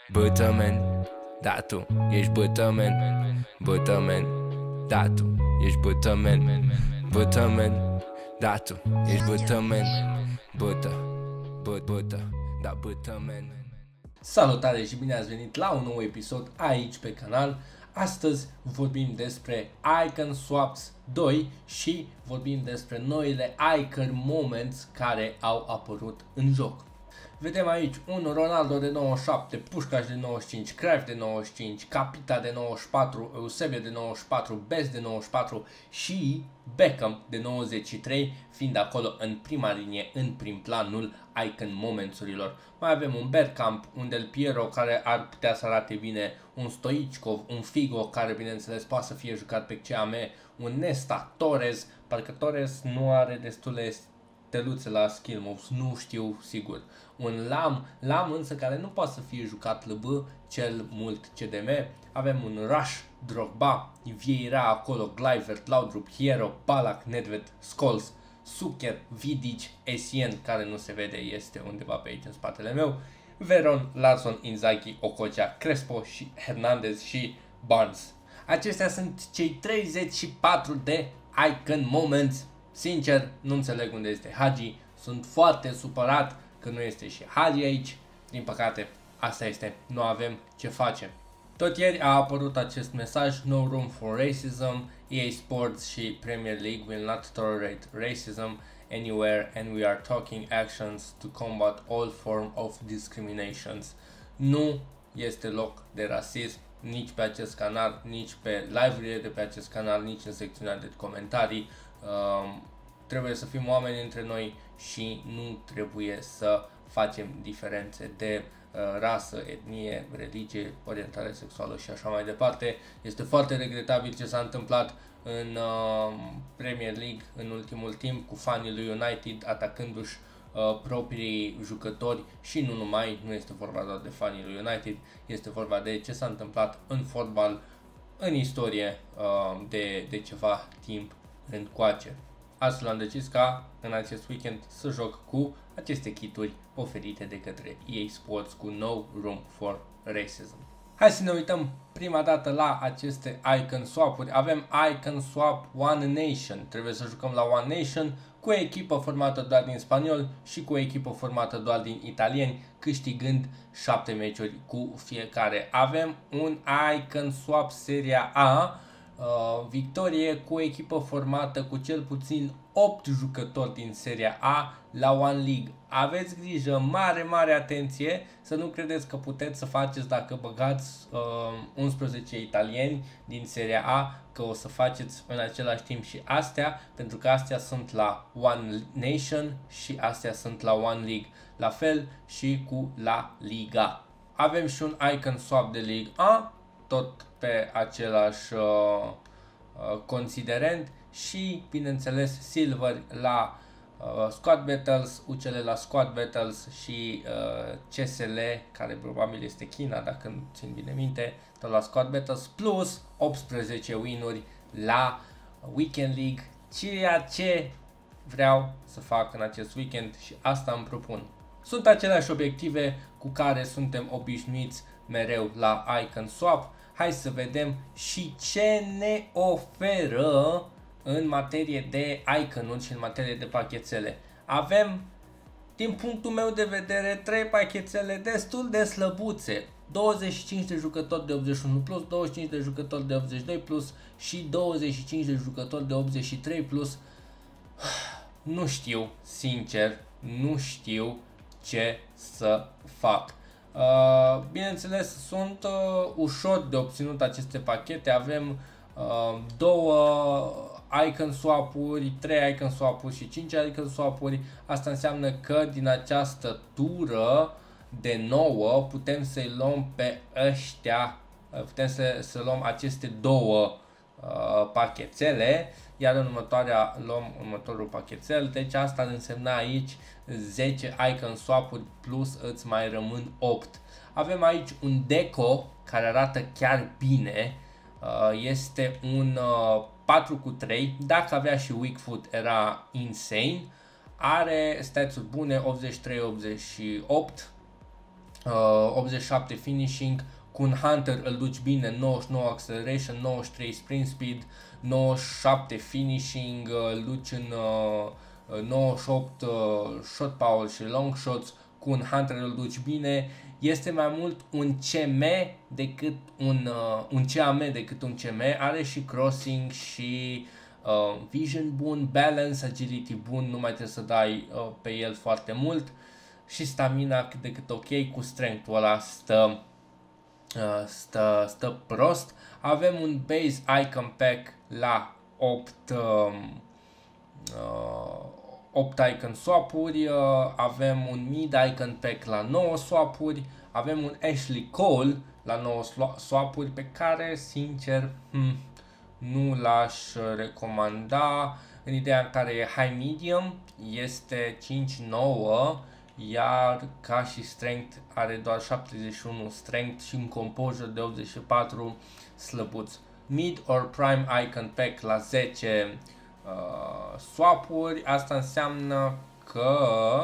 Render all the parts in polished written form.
Bătămen, da tu ești bătămen. Bătămen, da tu ești bătămen. Bătămen, da tu ești bătămen. Bătă, da bătămen. Salutare și bine ați venit la un nou episod aici pe canal. Astăzi vorbim despre Icon Swaps 2 și vorbim despre noile Icon Moments care au apărut în joc. Vedem aici un Ronaldo de 97, Pușcaș de 95, Cruyff de 95, Capita de 94, Eusebio de 94, Best de 94 și Beckham de 93, fiind acolo în prima linie, în prim planul Icon Moments-urilor. Mai avem un Bergkamp, un Del Piero care ar putea să arate bine, un Stoichkov, un Figo care bineînțeles poate să fie jucat pe CAM, un Nesta, Torres, parcă Torres nu are destule steluțe la skill moves, nu știu sigur. Un Lam însă care nu poate să fie jucat LB, cel mult CDM. Avem un Rush, Drogba, Vieira acolo, Kluivert, Laudrup, Hierro, Ballack, Nedved, Scholes, Suker, Vidic, Essien, care nu se vede, este undeva pe aici în spatele meu, Veron, Larsson, Inzaghi, Okocha, Crespo și Hernandez și Barnes. Acestea sunt cei 34 de Icon Moments. Sincer, nu înțeleg unde este Hagi, sunt foarte supărat că nu este și Hagi aici. Din păcate, asta este, nu avem ce face. Tot ieri a apărut acest mesaj: No room for racism, EA Sports și Premier League will not tolerate racism anywhere and we are taking actions to combat all form of discriminations. Nu este loc de rasism nici pe acest canal, nici pe live-urile de pe acest canal, nici în secțiunea de comentarii. Trebuie să fim oameni între noi și nu trebuie să facem diferențe de rasă, etnie, religie, orientare sexuală și așa mai departe. Este foarte regretabil ce s-a întâmplat în Premier League în ultimul timp cu fanii lui United atacându-și proprii jucători și nu numai, nu este vorba doar de fanii lui United, este vorba de ce s-a întâmplat în fotbal în istorie de ceva timp încoace. Astfel am decis ca în acest weekend să joc cu aceste kituri oferite de către EA Sports cu No Room for Racism. Hai să ne uităm prima dată la aceste Icon Swap-uri. Avem Icon Swap One Nation. Trebuie să jucăm la One Nation cu o echipă formată doar din spanioli și cu o echipă formată doar din italieni, câștigând 7 meciuri cu fiecare. Avem un Icon Swap Seria A, victorie cu o echipă formată cu cel puțin 8 jucători din Seria A la One League. Aveți grijă, mare atenție, să nu credeți că puteți să faceți dacă băgați 11 italieni din Seria A, că o să faceți în același timp și astea, pentru că astea sunt la One Nation și astea sunt la One League. La fel și cu la Liga. Avem și un Icon Swap de League A, tot pe același considerent și, bineînțeles, Silver la Squad Battles, UCL la Squad Battles și CSL, care probabil este China, dacă nu țin bine minte, tot la Squad Battles, plus 18 win-uri la Weekend League, ceea ce vreau să fac în acest weekend și asta îmi propun. Sunt aceleași obiective cu care suntem obișnuiți mereu la Icon Swap. Hai să vedem și ce ne oferă în materie de icon-uri și în materie de pachețele. Avem, din punctul meu de vedere, 3 pachețele destul de slăbuțe. 25 de jucători de 81 plus, 25 de jucători de 82 plus și 25 de jucători de 83 plus. Nu știu, sincer, nu știu ce să fac. Bineînțeles, sunt ușor de obținut aceste pachete. Avem 2 Icon Swap-uri, 3 Icon Swap-uri și 5 Icon Swap-uri. Asta înseamnă că din această tură de 9 putem să-i luăm pe ăștia, putem să luăm aceste 2 pachețele, iar în următoarea luăm următorul pachetel. Deci asta ar însemna aici 10 Icon Swap-uri plus îți mai rămân 8. Avem aici un Deco care arată chiar bine, este un 4-3, dacă avea și weak foot era insane, are stats-uri bune, 83-88, 87 finishing, cu un Hunter îl duci bine, 99 acceleration, 93 sprint speed, 97 finishing, îl duci în 98 shot power și long shots, cu un Hunter îl duci bine. Este mai mult un CM decât un CAM decât un CM, are și crossing și vision bun, balance, agility bun, nu mai trebuie să dai pe el foarte mult și stamina cât de cât ok, cu strength-ul ăla stă prost. Avem un base icon pack la 8 icon swap-uri, avem un mid icon pack la 9 swap-uri, avem un Ashley Cole la 9 swap-uri pe care, sincer, nu l-aș recomanda în ideea în care e high-medium, este 5-9, iar ca și strength are doar 71 strength și un composure de 84 slăbuț. Mid or prime icon pack la 10 swap-uri, asta înseamnă că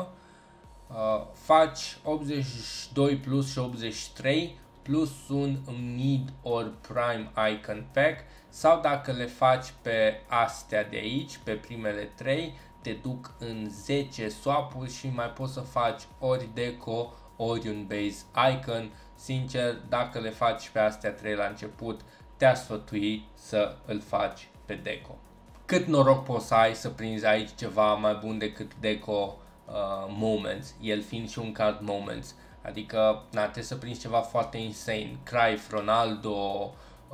faci 82 plus și 83 plus un mid or prime icon pack, sau dacă le faci pe astea de aici, pe primele 3, te duc în 10 swap-uri și mai poți să faci ori deco, ori un base icon. Sincer, dacă le faci pe astea 3 la început, te-aș sfătui să îl faci pe deco. Cât noroc poți să ai să prinzi aici ceva mai bun decât deco moments, el fiind și un card moments. Adică trebuie să prinzi ceva foarte insane. Cruyff, Ronaldo,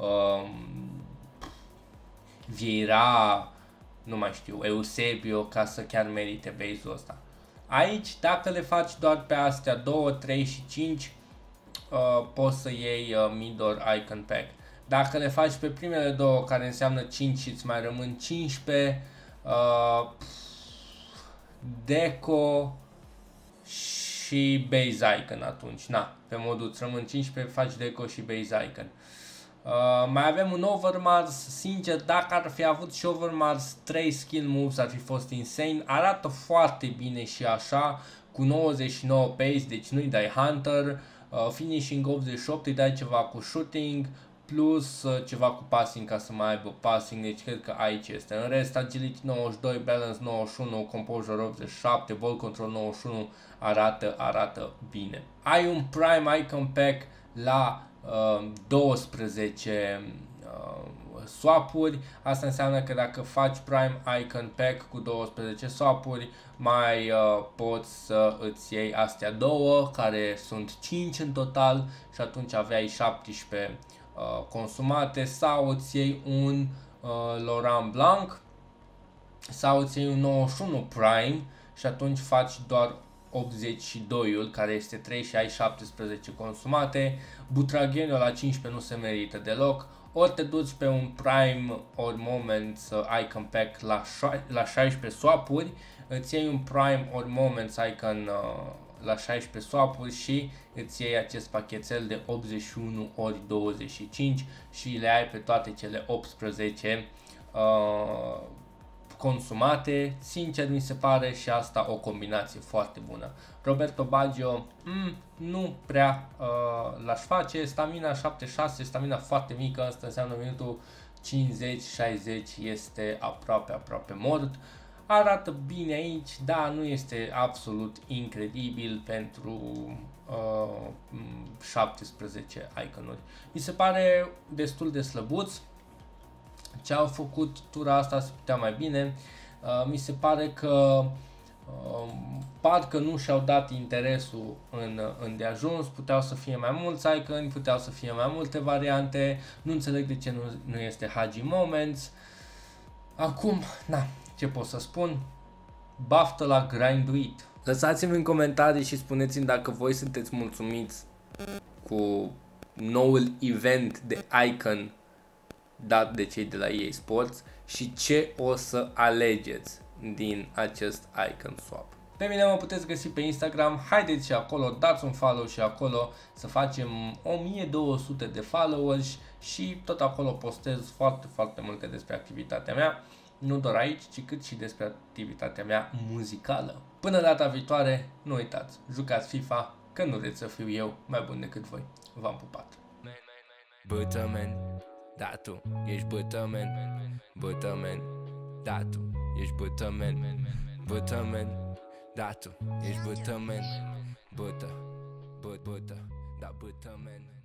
Vieira, nu mai știu, Eusebio, ca să chiar merite base-ul ăsta. Aici, dacă le faci doar pe astea 2, 3 și 5, poți să iei mid-or icon pack. Dacă le faci pe primele două, care înseamnă 5 și îți mai rămân 15, deco și base icon atunci. Pe modul îți rămân 15, faci deco și base icon. Mai avem un Overmars, sincer, dacă ar fi avut și Overmars 3 skill moves ar fi fost insane, arată foarte bine și așa, cu 99 pace, deci nu-i dai Hunter, finishing 88, îi dai ceva cu shooting, plus ceva cu passing ca să mai aibă passing, deci cred că aici este. În rest, agility 92, balance 91, composure 87, ball control 91, arată bine. Ai un prime icon pack la 12 swap-uri, asta înseamnă că dacă faci prime icon pack cu 12 swap-uri, mai poți să îți iei astea două, care sunt 5 în total și atunci aveai 17 consumate, sau îți iei un Laurent Blanc sau îți iei un 91 prime și atunci faci doar 82-ul, care este 3 și ai 17 consumate. Butragueño la 15 nu se merită deloc. Ori te duci pe un prime ori moments icon pack la 16 swap-uri, îți iei un prime ori moments icon la 16 swap-uri și îți iei acest pachetel de 81 ori 25 și le ai pe toate cele 18 consumate. Sincer, mi se pare și asta o combinație foarte bună. Roberto Baggio nu prea l-aș face. Stamina 76, stamina foarte mică, asta înseamnă minutul 50-60 este aproape mort. Arată bine aici, dar nu este absolut incredibil pentru 17 iconuri. Mi se pare destul de slăbuț. Ce au făcut tura asta se putea mai bine. Mi se pare că parcă nu și-au dat interesul în îndeajuns, puteau să fie mai mulți iconi, puteau să fie mai multe variante, nu înțeleg de ce nu este Hagi Moments. Acum, ce pot să spun? Baftă la grinduit. Lăsați-mi în comentarii și spuneți-mi dacă voi sunteți mulțumiți cu noul event de icon dat de cei de la EA Sports și ce o să alegeți din acest icon swap. Pe mine mă puteți găsi pe Instagram, haideți și acolo, dați un follow și acolo să facem 1200 de followers și tot acolo postez foarte multe despre activitatea mea, nu doar aici, ci cât și despre activitatea mea muzicală. Până data viitoare, nu uitați, jucați FIFA, că nu vreți să fiu eu mai bun decât voi. V-am pupat. Bătămen, da tu ești bătămen. Bătămen, da tu ești bătămen. Bătămen, da tu ești bătămen. Bătă, da bătămen.